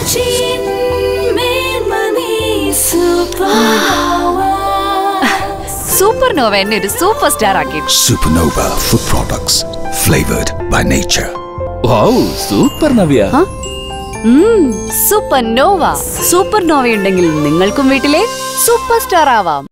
Supernova എന്നെ ഒരു super star ആക്കി. Supernova food products flavored by nature. Wow, super Navya. Supernova. Supernova ഉണ്ടെങ്കിൽ നിങ്ങൾക്കും വീട്ടിലെ സൂപ്പർ സ്റ്റാർ ആവാം.